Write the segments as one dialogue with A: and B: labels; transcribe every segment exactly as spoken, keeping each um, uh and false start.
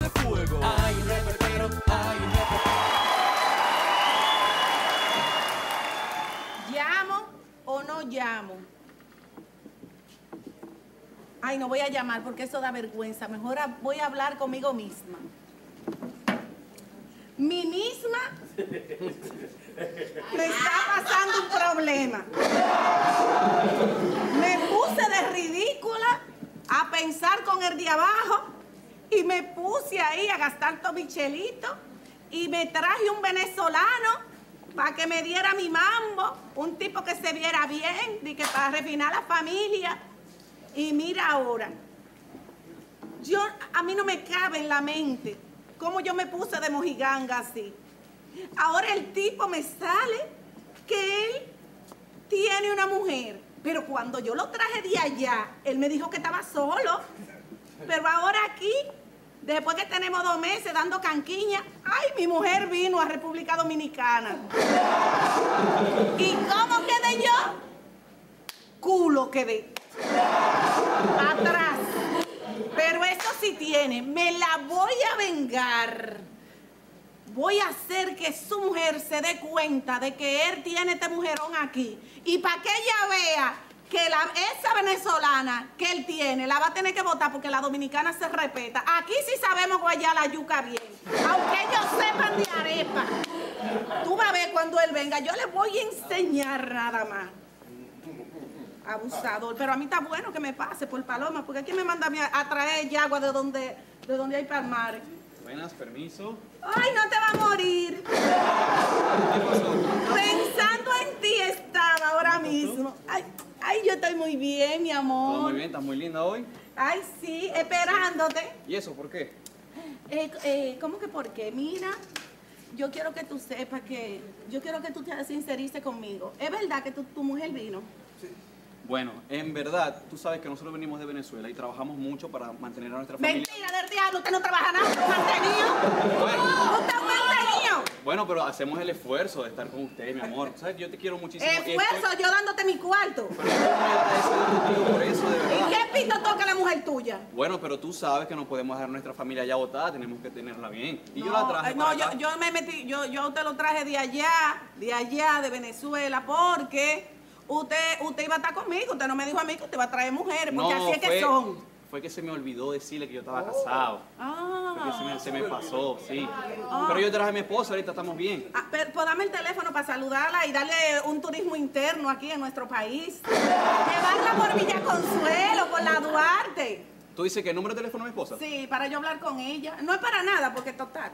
A: de fuego. Hay un reperpero, hay un reperpero.
B: ¿Llamo o no llamo? Ay, no voy a llamar porque eso da vergüenza. Mejor voy a hablar conmigo misma. Mi misma me está pasando un problema. Me puse de ridícula a pensar con el de abajo y me puse ahí a gastar todo mi chelito y me traje un venezolano para que me diera mi mambo, un tipo que se viera bien, y que para refinar la familia. Y mira ahora, yo, a mí no me cabe en la mente cómo yo me puse de mojiganga así. Ahora el tipo me sale que él tiene una mujer, pero cuando yo lo traje de allá, él me dijo que estaba solo. Pero ahora aquí, después que tenemos dos meses dando canquiña, ay, mi mujer vino a República Dominicana. ¿Y cómo quedé yo? Culo quedé. Atrás. Pero eso sí tiene, me la voy a vengar. Voy a hacer que su mujer se dé cuenta de que él tiene este mujerón aquí. Y para que ella vea que la, esa venezolana que él tiene la va a tener que votar porque la dominicana se respeta. Aquí sí sabemos guayar la yuca bien, aunque ellos sepan de arepa. Tú vas a ver cuando él venga, yo le voy a enseñar nada más. Abusador, pero a mí está bueno que me pase por Paloma, porque aquí me manda a, mí a traer yagua de donde, de donde hay palmares.
C: Buenas, permiso.
B: Ay, no te va a morir.
C: ¿Qué pasó?
B: Pensando en ti estaba ahora mismo. Ay, ay, yo estoy muy bien, mi amor.
C: Todo muy bien, estás muy linda hoy.
B: Ay, sí, esperándote.
C: ¿Y eso por qué?
B: Eh, eh, ¿Cómo que por qué? Mira, yo quiero que tú sepas que... Yo quiero que tú te sincerices conmigo. ¿Es verdad que tu, tu mujer vino?
C: Sí. Bueno, en verdad, tú sabes que nosotros venimos de Venezuela y trabajamos mucho para mantener a nuestra familia.
B: Mentira del diablo, usted no trabaja nada, usted es mantenido.
C: Bueno.
B: Usted es mantenido.
C: Bueno, pero hacemos el esfuerzo de estar con usted, mi amor. ¿Sabes? Yo te quiero muchísimo.
B: Esfuerzo, estoy... yo dándote mi cuarto.
C: Pero yo estoy muy agradecido contigo por eso, de verdad.
B: ¿Y qué pito toca la mujer tuya?
C: Bueno, pero tú sabes que no podemos dejar a nuestra familia ya botada, tenemos que tenerla bien. Y
B: no,
C: yo la traje.
B: No, yo, yo me metí, yo, yo te lo traje de allá, de allá, de Venezuela, porque... Usted, usted iba a estar conmigo, usted no me dijo a mí que usted iba a traer mujeres, porque
C: no,
B: así es
C: fue,
B: que son.
C: Fue que se me olvidó decirle que yo estaba casado.
B: Ah.
C: Fue que se me, se me pasó, sí.
B: Ah.
C: Pero yo traje a mi esposa, ahorita estamos bien.
B: Ah, pero, pues dame el teléfono para saludarla y darle un turismo interno aquí en nuestro país. Llevarla por Villa Consuelo, por la Duarte.
C: ¿Tú dices que el número de teléfono de mi esposa?
B: Sí, para yo hablar con ella. No es para nada, porque total.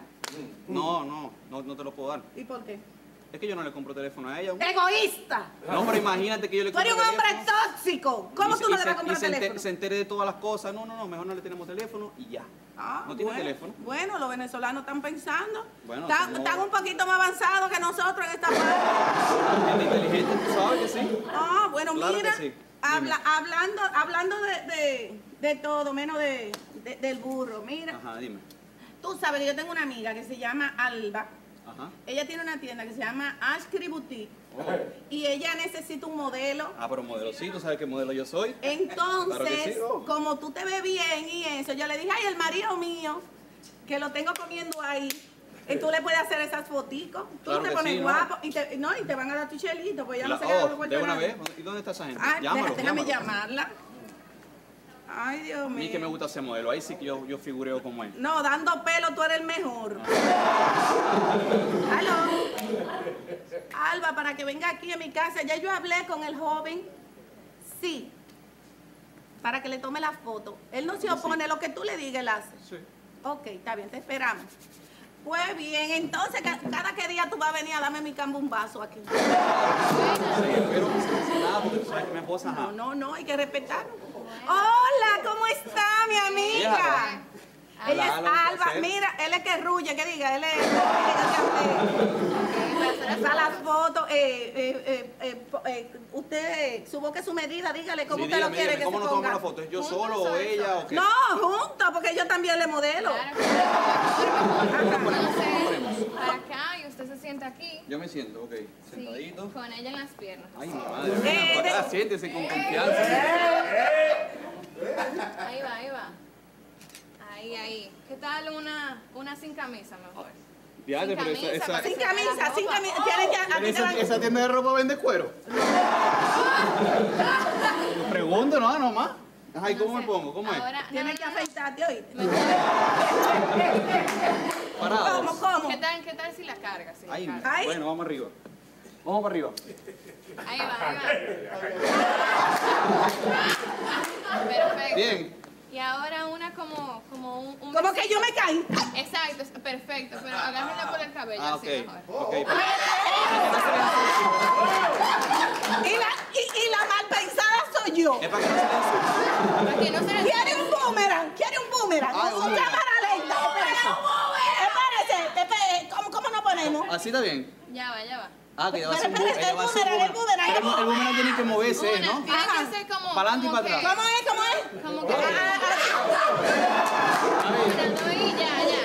C: No, no, no, no te lo puedo dar.
B: ¿Y por qué?
C: Es que yo no le compro teléfono a ella.
B: ¡Egoísta!
C: No, pero imagínate que yo le
B: Tú
C: compro
B: eres un hombre
C: teléfono.
B: tóxico. ¿Cómo
C: Y
B: tú
C: se-
B: no
C: y
B: le vas a
C: se-
B: comprar
C: y se enter-
B: teléfono?
C: se entere de todas las cosas. No, no, no, mejor no le tenemos teléfono y ya.
B: Ah,
C: no tiene
B: bueno,
C: teléfono.
B: Bueno, los venezolanos están pensando.
C: Bueno,
B: están,
C: somos-
B: están un poquito más avanzados que nosotros en esta parte.
C: Gente inteligente, tú sabes que sí.
B: Ah, bueno,
C: Claro
B: mira,
C: que sí.
B: habla, hablando, hablando de, de, de todo, menos de, de- del burro. Mira,
C: Ajá, dime.
B: tú sabes que yo tengo una amiga que se llama Alba.
C: Ajá.
B: Ella tiene una tienda que se llama Ashkri Boutique.
C: Oh.
B: Y ella necesita un modelo.
C: Ah, pero modelo sí, tú sabes qué modelo yo soy.
B: Entonces,
C: Claro que sí, oh.
B: como tú te ves bien y eso, yo le dije, ay, el marido mío, que lo tengo comiendo ahí, y tú le puedes hacer esas foticos, tú
C: Claro
B: te
C: que
B: pones
C: sí, ¿no?
B: guapo, y te, no, y te van a dar tu chelito, pues ya
C: La-
B: no se queda
C: oh,
B: con
C: de una
B: nadie.
C: vez. ¿Y dónde está esa gente?
B: Ay,
C: Llámalo,
B: déjame
C: llámalo.
B: llamarla. Ay, Dios
C: A
B: mío.
C: mí que me gusta ese modelo, ahí sí que yo, yo figureo como él.
B: No, dando pelo tú eres el mejor.
C: Ah.
B: Aló. Alba, para que venga aquí a mi casa. Ya yo hablé con el joven. Sí. Para que le tome la foto. Él no se opone, lo que tú le digas, él hace.
C: Sí.
B: Ok, está bien, te esperamos. Pues bien, entonces ca- cada que día tú vas a venir a darme mi cambumbazo aquí.
C: Sí, pero sin nada, porque tú sabes que mi esposa, ajá.
B: No, no, no, hay que respetarlo. Hola, ¿cómo está mi amiga?
C: Ella,
B: Ella es
C: Hola, un
B: Alba.
C: placer.
B: Mira, él es que ruye, que diga, él es el que yo te hablé. Para las fotos, eh, eh, eh, eh, po- eh, usted, su boca es su medida, dígale cómo
C: Sí,
B: usted lo
C: dígame,
B: quiere
C: dígame,
B: que
C: ¿cómo
B: se
C: nos
B: ponga.
C: tomamos la foto? ¿Es yo
B: ¿Juntos
C: solo o ella o qué?
B: No, juntos, porque yo también le modelo.
D: Claro, claro,
C: ¿Cómo
D: mejor,
C: ponemos?
D: mejor.
C: ¿Cómo ponemos?
D: Entonces, para acá y usted se sienta aquí.
C: Yo me siento, ok.
D: Sí,
C: Sentadito.
D: con ella en las piernas.
C: Ay, mi madre.
B: Eh,
C: Venga, para acá,
B: de-
C: siéntese con confianza.
D: Ahí va, ahí va. Ahí, ahí. ¿Qué tal una, una sin camisa mejor?
C: Diadre,
D: Sin
C: pero esa,
D: camisa,
C: esa,
D: para que
B: Sin
D: se vea la
B: camisa, sin
D: ropa.
B: camisa. Tienes que, a
C: pero
B: ti te
C: esa,
B: van-
C: esa tienda de ropa vende cuero. Pregunto, no, nomás. Ajá, ¿y cómo
D: No
C: me
D: sé.
C: pongo? ¿Cómo es?
D: Ahora, no,
B: Tienes
D: no,
B: que
D: no.
B: afeitarte, oíste.
D: Mejor-
C: Parados.
B: ¿Cómo, cómo?
D: ¿Qué tal, qué tal si la cargas? Si la
C: Ahí.
D: cargas?
B: Ahí.
C: Bueno, vamos arriba. Vamos para arriba.
D: Ahí va, ahí va. Perfecto.
C: Bien.
D: Y ahora una como, como un, un
B: Como que
D: besito.
B: yo me caí.
D: Exacto, es- perfecto, pero agárrenla por el cabello,
C: Ah, ok.
D: así mejor.
C: Ok.
B: Y la, y, y la mal pensada soy yo.
C: Es para que no se le asuste.
D: Para que no se les...
B: ¿Quiere un boomerang? ¿Quiere un boomerang?
C: Ah, un
B: Con
C: boomerang.
B: cámara lenta. Espérese. Espérese. espérese. ¿Cómo, ¿Cómo nos ponemos?
C: ¿Así está bien?
D: Ya va, ya va.
C: Ah, que va a
B: Pero
C: ser un
B: espérate, el
C: boomerang.
B: boomerang, el boomerang.
C: Pero el boomerang tiene que moverse,
D: Una,
C: ¿no?
D: tiene
B: Ajá.
D: que ser como...
C: Para adelante y
D: como
C: para
D: que-
B: ¿Cómo es? ¿Cómo es?
D: Como que...
B: Ah, ah,
C: A ver.
D: Una, dos y ya, ya.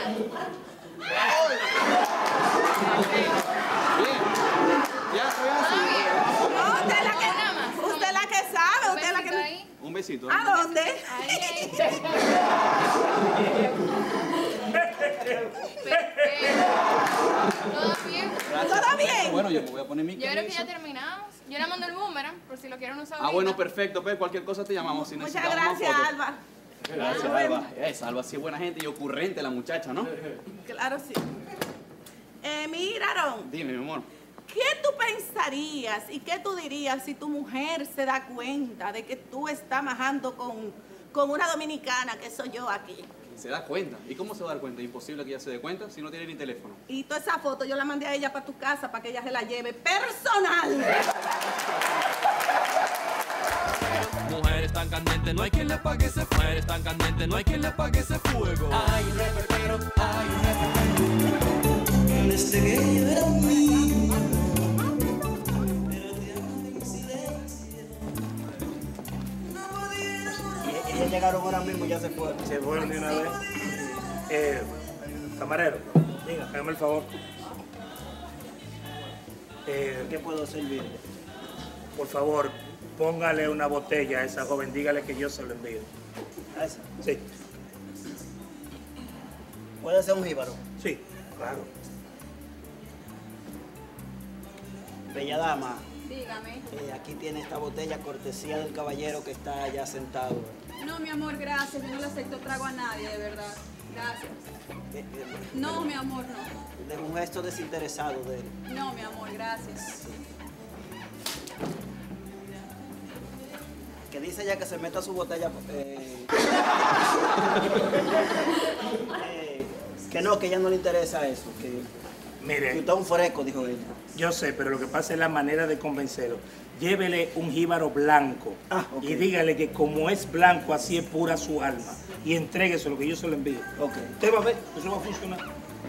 C: Bien. Ya, estoy así.
D: Todavía.
B: ah. No, usted es la que,
D: Una más.
B: usted es la que sabe.
D: Un
B: Usted es la
D: besito
B: que...
D: ahí.
C: Un besito.
B: ¿A dónde?
D: Ahí, ahí. Perfecto. ¿Todo bien?
C: Gracias.
B: ¿Todo bien?
C: Bueno, yo me voy a poner mi
D: Yo creo que
C: camisa.
D: ya terminamos. Yo le mando el boomerang, por si lo quieren usar
C: Ah,
D: ahorita.
C: bueno, perfecto. Pues cualquier cosa te llamamos si
B: Muchas
C: necesitamos
B: gracias,
C: más fotos.
B: Alba.
C: Gracias, Alba. Eh, Alba sí es buena gente y ocurrente la muchacha, ¿no?
B: Claro, sí. Eh, mira, Aaron,
C: Dime, mi amor.
B: ¿qué tú pensarías y qué tú dirías si tu mujer se da cuenta de que tú estás majando con, con una dominicana que soy yo aquí?
C: Se da cuenta. ¿Y cómo se va a dar cuenta? Imposible que ella se dé cuenta si no tiene ni teléfono.
B: Y toda esa foto yo la mandé a ella para tu casa para que ella se la lleve personal.
A: Mujeres tan candentes, no hay quien le apague ese fuego. Mujeres tan candentes, no hay quien le apague ese fuego. Hay un reperpero, hay un reperpero.
E: Desde que yo era un niño, pero te amo en silencio. No podía enamorar.
F: Y ellos llegaron ahora mismo y ya se fueron.
G: Se fueron de una vez. Eh, camarero, diga, hágame el favor. Eh,
F: ¿Qué puedo servirle?
G: por favor, póngale una botella a esa joven, dígale que yo se lo envío.
F: ¿A esa?
G: Sí,
F: ¿Puede ser un jíbaro?
G: sí, claro.
F: Bella dama,
H: Dígame.
F: eh, aquí tiene esta botella cortesía del caballero que está allá sentado.
H: No, mi amor, gracias. Yo no le acepto trago a nadie, de verdad. Gracias.
F: Eh, eh,
H: No, mi amor, no.
F: De un gesto desinteresado de él.
H: No, mi amor, gracias.
F: Que dice ya que se meta su botella. eh, eh, que no, que ella no le interesa eso. Que, que
G: Mire,
F: usted es un fresco, dijo ella.
G: yo sé, pero lo que pasa es la manera de convencerlo. Llévele un jíbaro blanco
F: Ah, ok.
G: y dígale que como es blanco, así es pura su alma. Y entréguese lo que yo se lo envío.
F: Ok.
G: Usted va a ver, eso va a funcionar.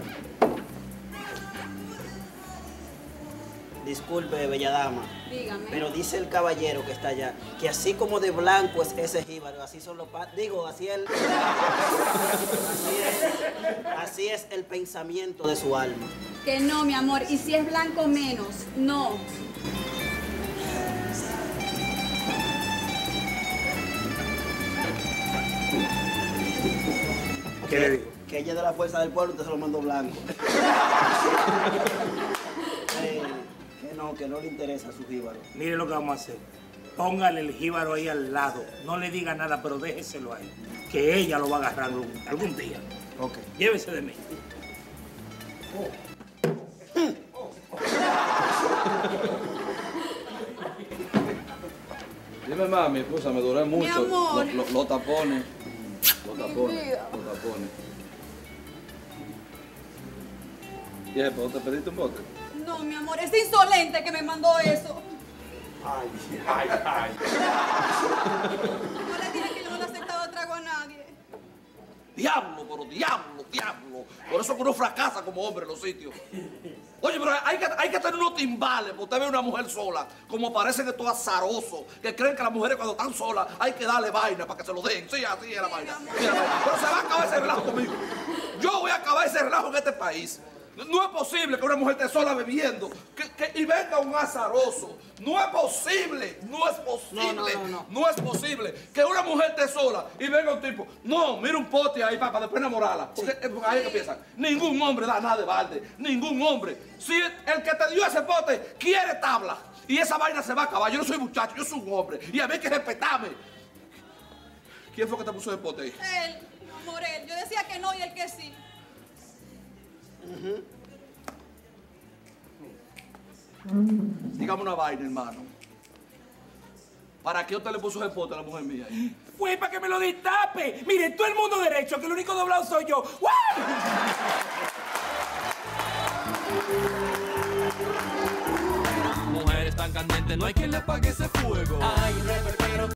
F: Disculpe, bella dama.
H: Dígame.
F: Pero dice el caballero que está allá, que así como de blanco es ese jíbaro, así son los pa- digo, así el así es, así es el pensamiento de su alma.
H: Que no, mi amor. Y si es blanco, menos. No.
G: ¿Qué le digo?
F: Que ella es de la fuerza del pueblo, usted se lo mandó blanco. Eh, que no, que no le interesa su jíbaro.
G: Mire lo que vamos a hacer. Póngale el jíbaro ahí al lado. No le diga nada, pero déjeselo ahí. Que ella lo va a agarrar algún, algún día.
F: Ok.
G: Llévese de mí.
I: Dime, mami, esposa, me duré mucho.
H: amor.
I: Los lo, los tapones. Los
H: Mi
I: tapones.
H: vida.
I: Los tapones. ¿Y es, ¿te pediste un bote?
H: No, mi amor. Es insolente que me mandó eso.
I: Ay, ay, ay.
H: No le dije que yo no le aceptaba trago a nadie.
J: Diablo, pero diablo, diablo. Por eso que uno fracasa como hombre en los sitios. Oye, pero hay que, hay que tener unos timbales para usted ver una mujer sola. Como parecen estos azarosos que creen que las mujeres cuando están solas hay que darle vaina para que se lo den. Sí, así es la vaina. Sí, la vaina. Pero se va a acabar ese relajo conmigo. Yo voy a acabar ese relajo en este país. No es posible que una mujer esté sola bebiendo que, que- y venga un azaroso. No es posible, no es posible,
F: No, no, no, no.
J: no es posible que una mujer esté sola y venga un tipo. No, mira un pote ahí para después enamorarla. Porque, eh, porque ahí es que piensan. Ningún hombre da nada de balde, ningún hombre. Si el, el que te dio ese pote quiere tabla y esa vaina se va a acabar. Yo no soy muchacho, yo soy un hombre y a mí hay que respetarme. ¿Quién fue que te puso el pote ahí?
H: Él, Morel. Yo decía que no y él que sí.
J: Dígame una vaina, hermano. ¿Para qué usted le puso el pote a la mujer mía ahí?
G: Fue para que me lo destape. Mire, todo el mundo derecho, que el único doblado soy yo. ¡Guau!
A: Mujeres tan candentes, no hay quien le apague ese fuego.
E: Hay un reperpero,